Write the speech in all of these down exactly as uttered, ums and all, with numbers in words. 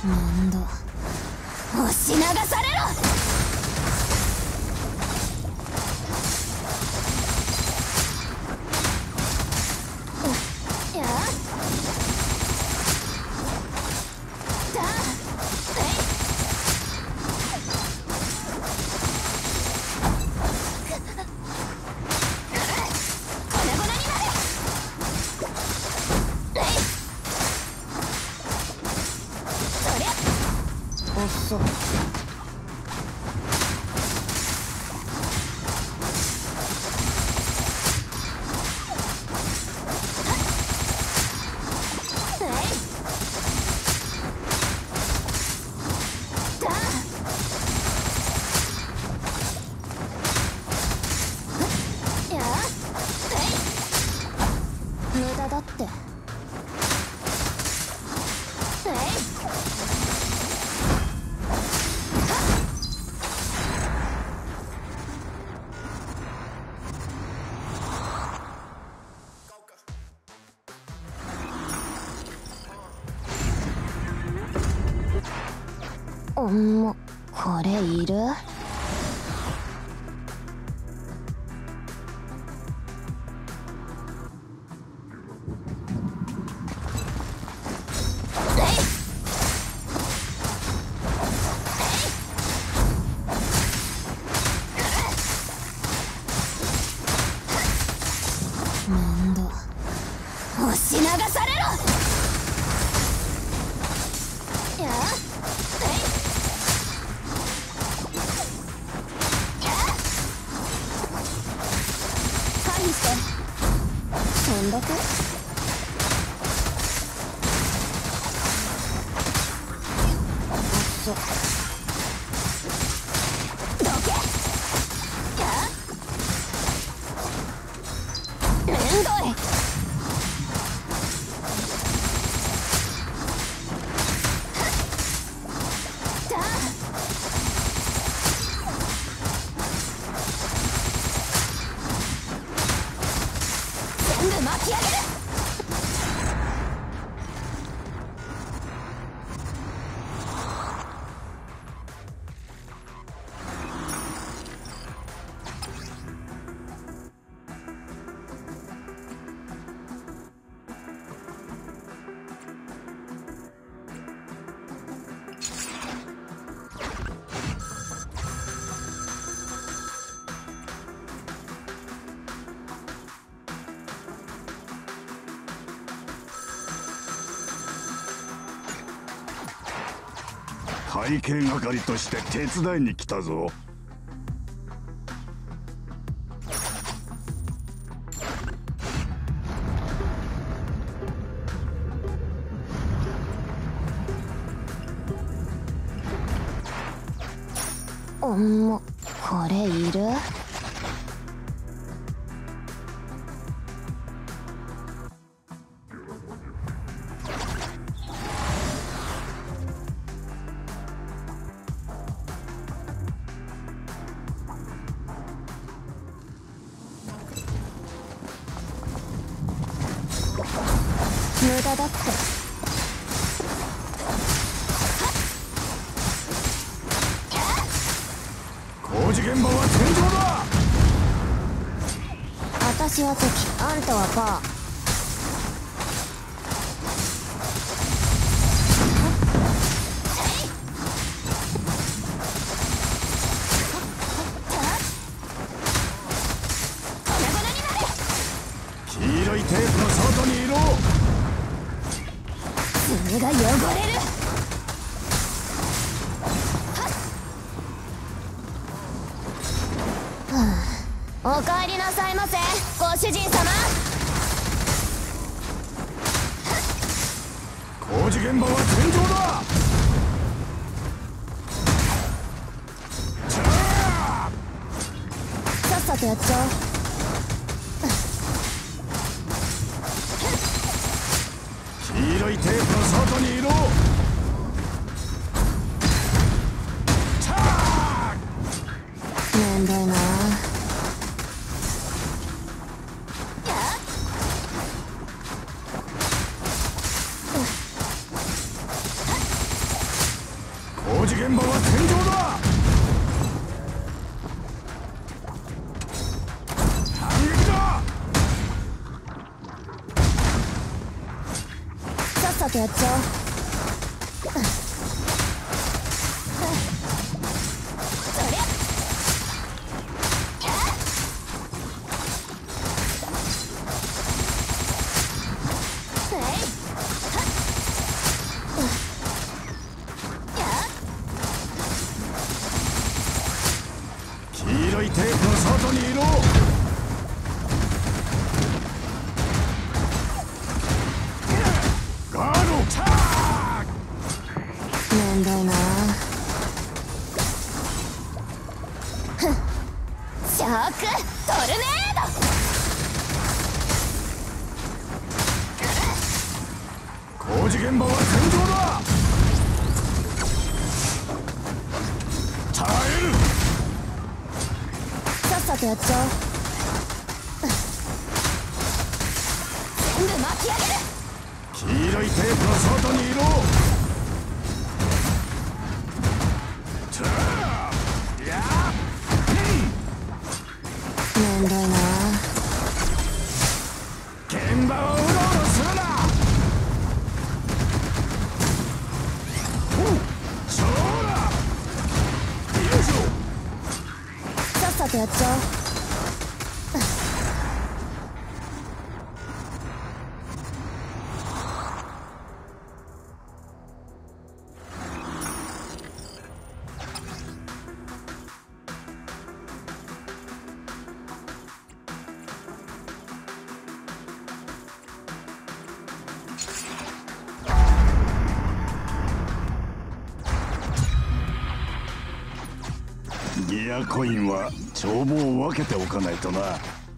面倒。押し流されろ。やあだあえい粉々になれ。えいそりゃおっそ。無駄だって。えいおんもこれいる？面倒。押し流されろ。やあえいやあ回避して。飛んどく。おっそ。どけ。やあめんどい。だあ全部巻き上げる。 会計係として手伝いに来たぞ。 おんもこれいる？無駄だって。 工事現場は戦場だ。 私は敵、あんたはパー。 黄色いテープの外にいろ。 爪が汚れる。お帰りなさいませ、ご主人様。 工事現場は戦場だ。 さっさとやっちゃおう。 黄色いテープの外にいろ。 めんどいな。 工事現場は天井だ。反撃だ。 さっさとやっちゃおう。そりゃ黄色いテープの外にいろ。ガードチャーク。 めんどいな。ふんシャークトルネード。 工事現場は天井だ。耐える。 さっさとやっちゃおう。全部巻き上げる。 黄色いテープの外にいろ。チャーやっめんどいな。 現場をうろうろするな。おうそうだ。よいしょ。 さっさとやっちゃおう。 ギアコインは帳簿を分けておかないとな。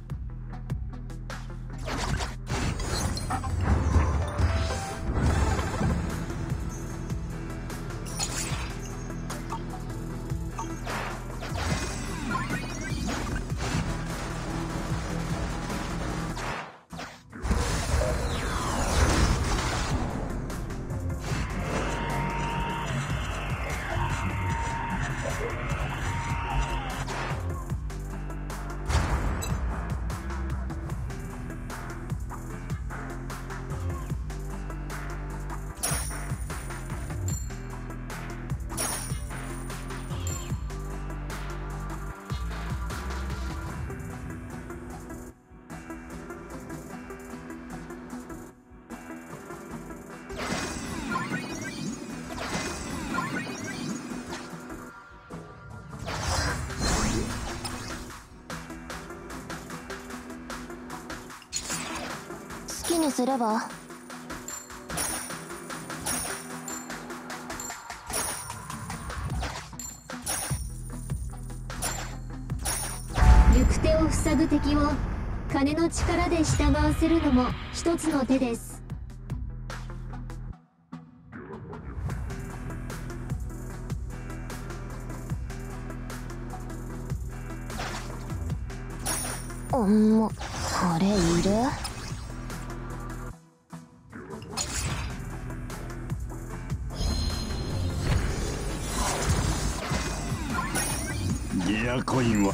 好きにすれば。 行く手を塞ぐ敵を金の力で従わせるのも一つの手です。 おんもこれいる？ ギアコインは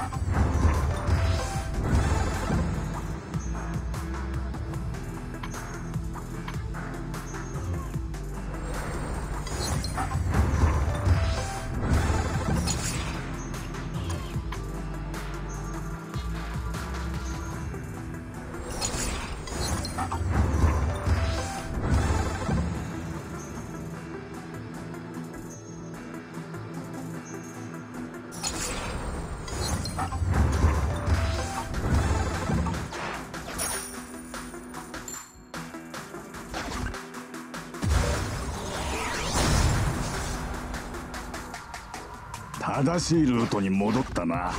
正しいルートに戻ったな。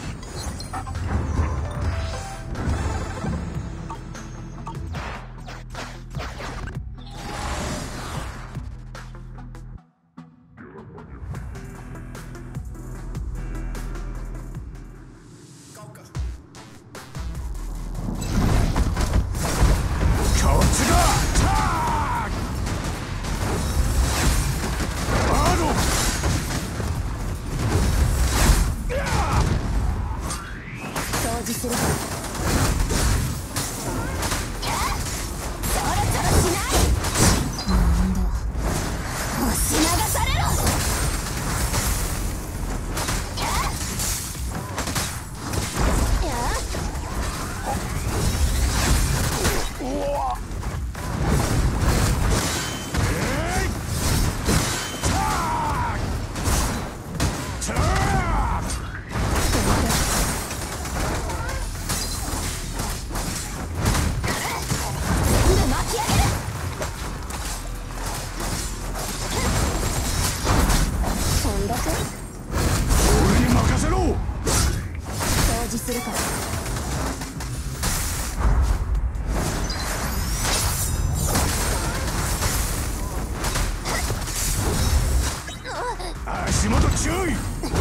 注意。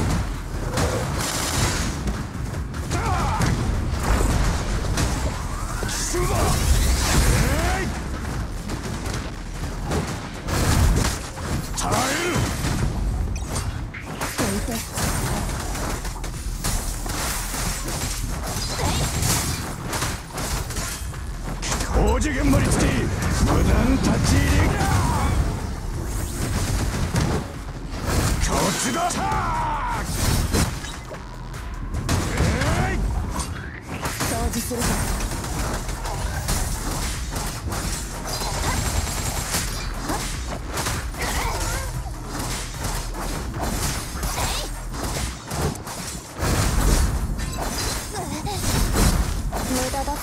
奇襲だ。えい。耐える。 どいて。 工事現場につき無断立ち入り。こっちだ。えい。 掃除するぞ。無駄だって。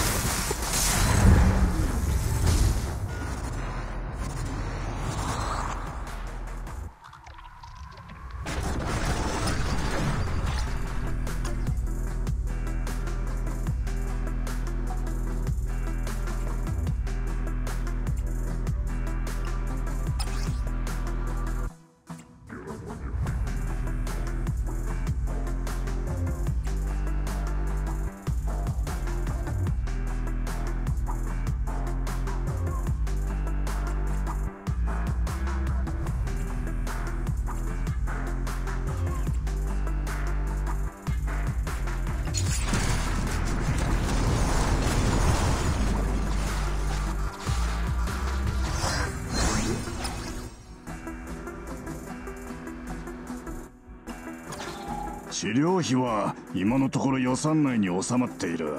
治療費は今のところ予算内に収まっている。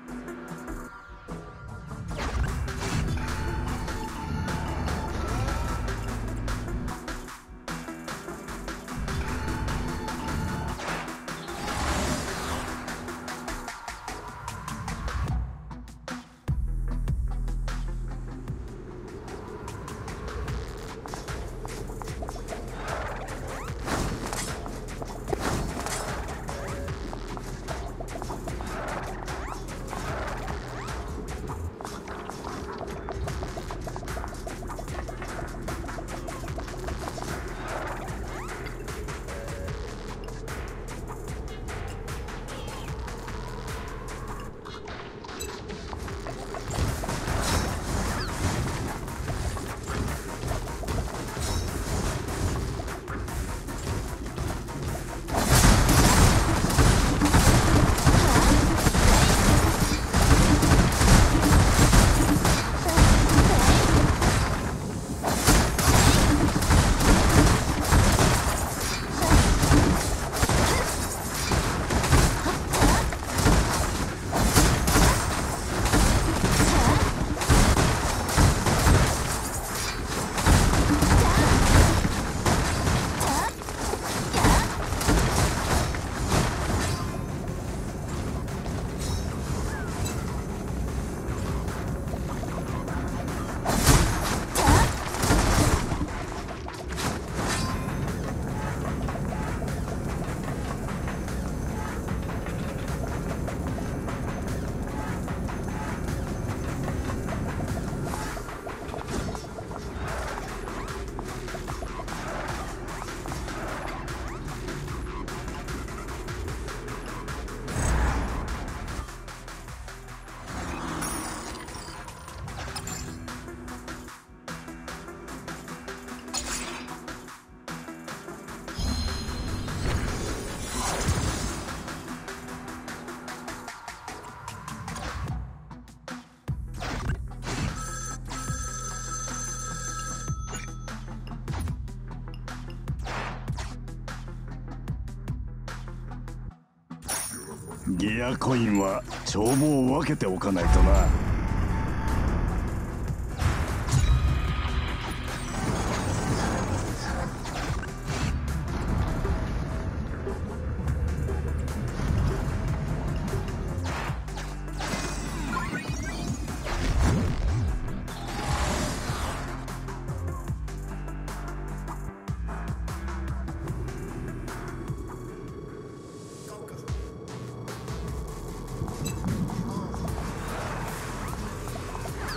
ギアコインは帳簿を分けておかないとな。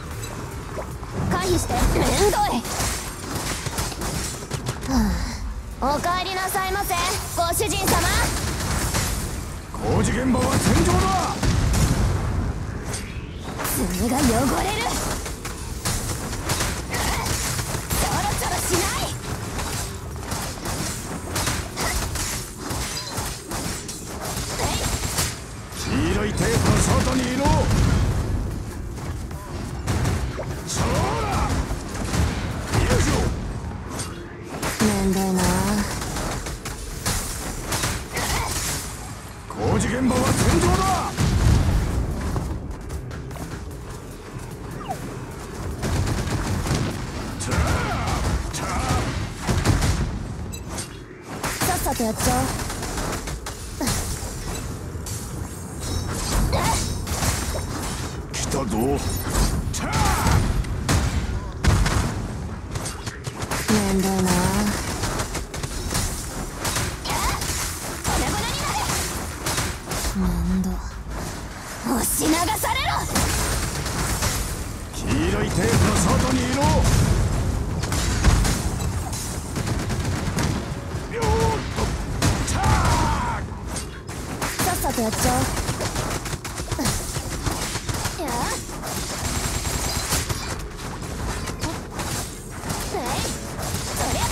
回避して。めんどい。はあ、 おかえりなさいませご主人様。 工事現場は戦場だ。 爪が汚れる。ちょろちょろしない。 黄色いテープの外にいろ。そらよいしょ。 めんどいな。 工事現場は戦場だ。 さっさとやっちゃおう。 来たぞ。 めんどいな。めんど。押し流されろ。 黄色いテープの外にいろ。よーっとチャー。 さっさとやっちゃおう。いやえいそりゃ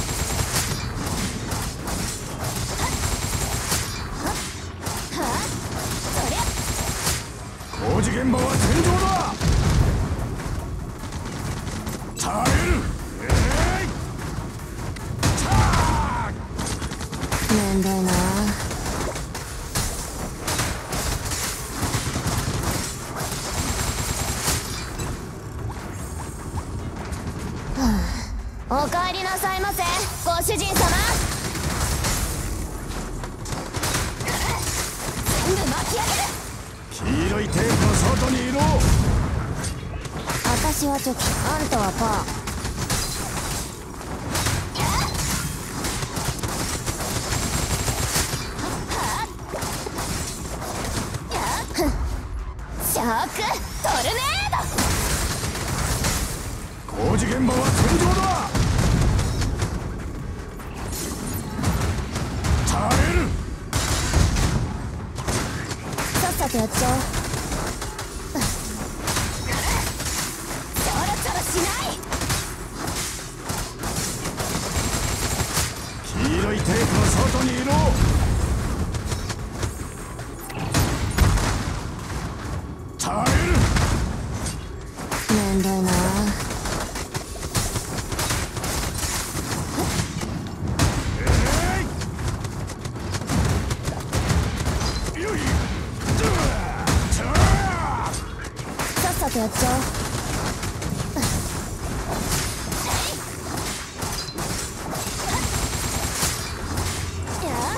ははそりゃ工事現場は戦場だ。耐える。えいチャー。 めんどいな。おかえりなさいませご主人様。全部巻き上げる。 黄色いテープの外にいろ。 私はチョキ、あんたはパー。ショックトルネード。 工事現場は戦場だ。耐える。 さっさとやっちゃおう。ちょろちょろしない。 黄色いテープの外にいろ。耐える。 めんどいな。 えいよいさっさとやっちゃおう。いや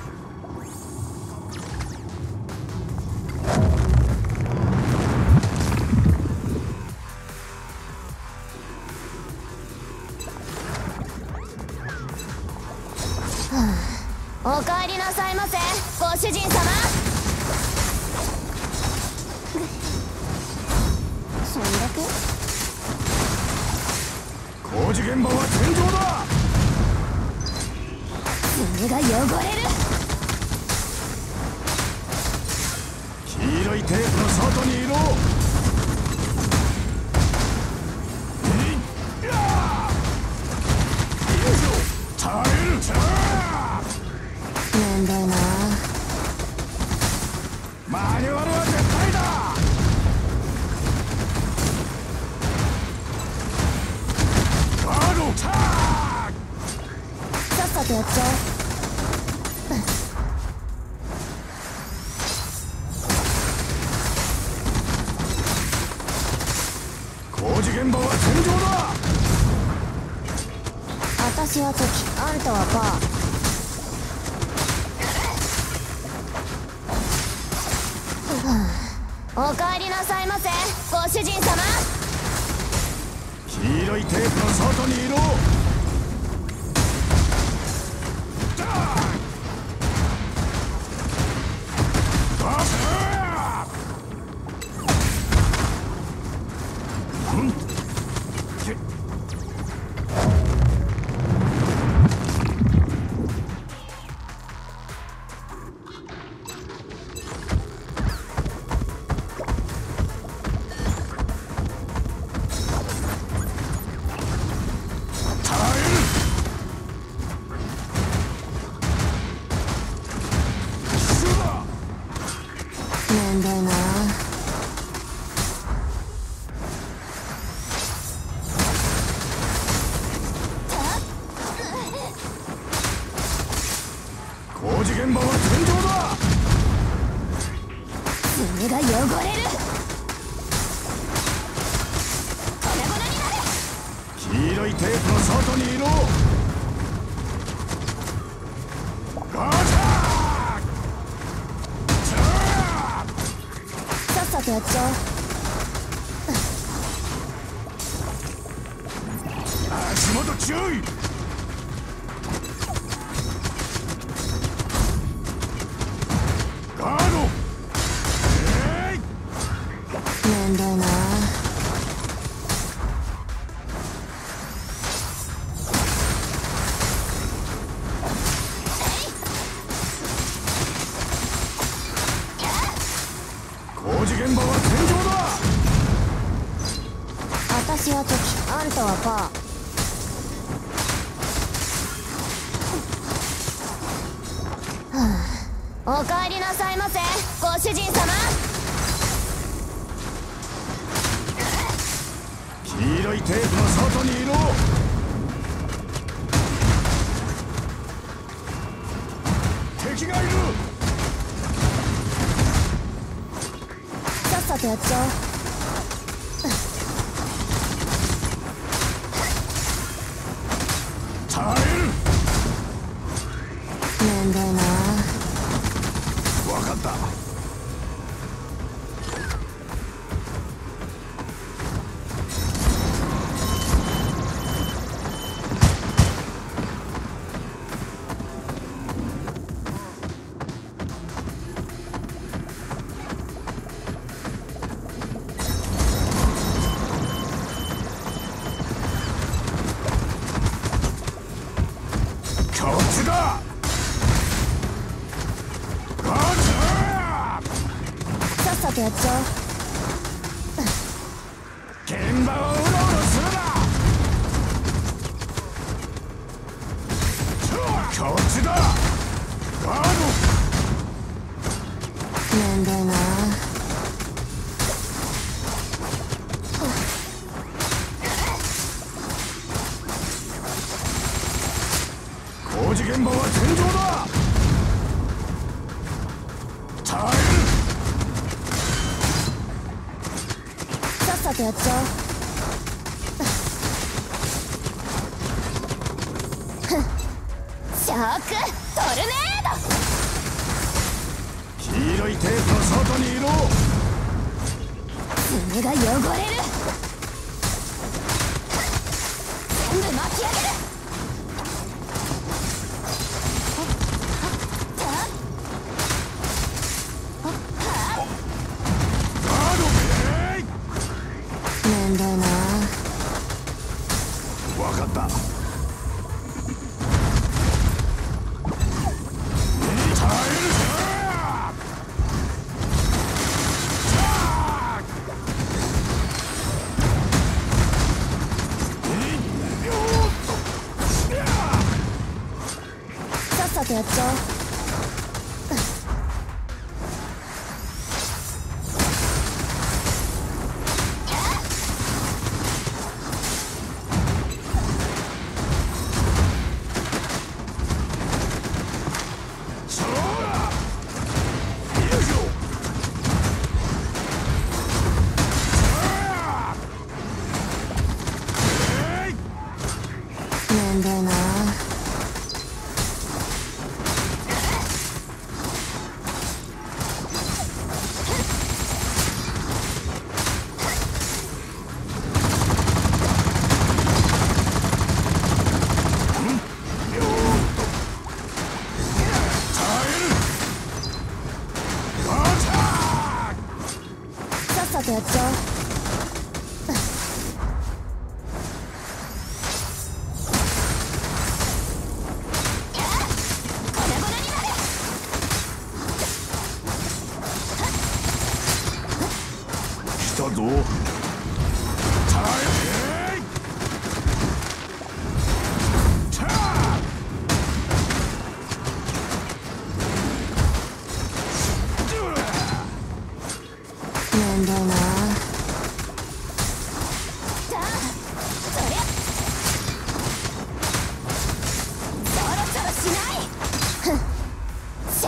おかえりなさいませご主人様。そんだけ。 工事現場は戦場だ。 爪が汚れる。 黄色いテープの外にいろ。えいやーよいしょ。耐える。チャー。 めんどいな。 マニュアルは絶対だ。ガードチャー。 さっさとやっちゃおう。 工事現場は戦場だ。 私はチョキ、あんたはパー。おかえりなさいませご主人様。 黄色いテープの外にいろ。ガス。うんけ現場は天井だ。 爪が汚れる。粉々になれ。 黄色いテープの外にいろ。ガチャー。 さっさとやっちゃおう。 足元注意。ガード。えい。 めんどいな。 工事現場は天井だ。 私は敵、あんたはパー。おかえりなさいませ、ご主人様。 黄色いテープの外にいろ。敵がいる。 さっさとやっちゃおう。 耐える。 めんどいな。 分かった。こっちだ。 さっさとやっちゃおう。 現場をうろうろするな。こっちだ。ガード。 めんどいな。 工事現場は天井だ。耐える。 さっさとやっちゃおう。ショックトルネード。 黄色いテープの外にいろ。 爪が汚れる。全部巻き上げる。 ガード。えい。 めんどいな。 分かった。耐える。 さっさとやっちゃおう。 そうだ。よいしょ。えい。 めんどいな。さっさとやっちゃおう。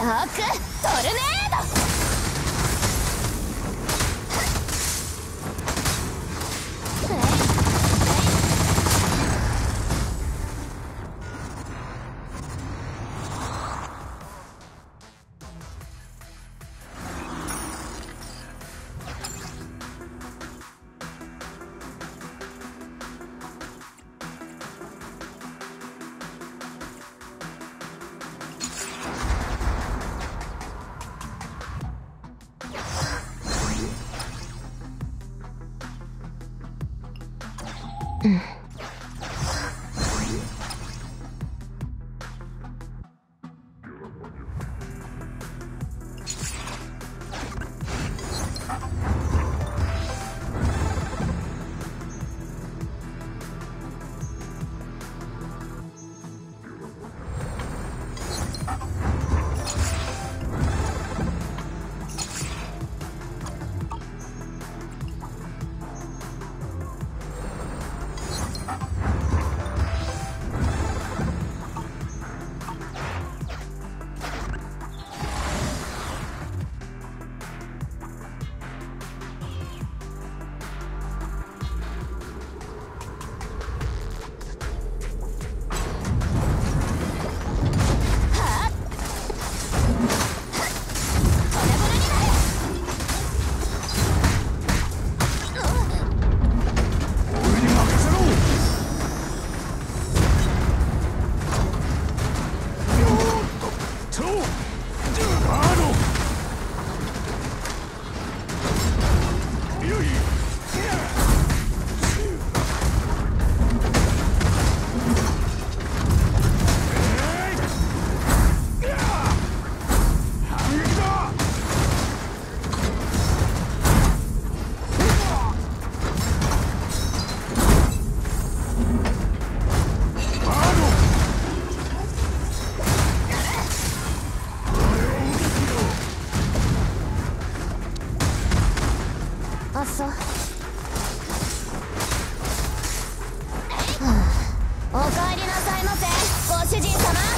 ークトルネード。おかえりなさいませご主人様。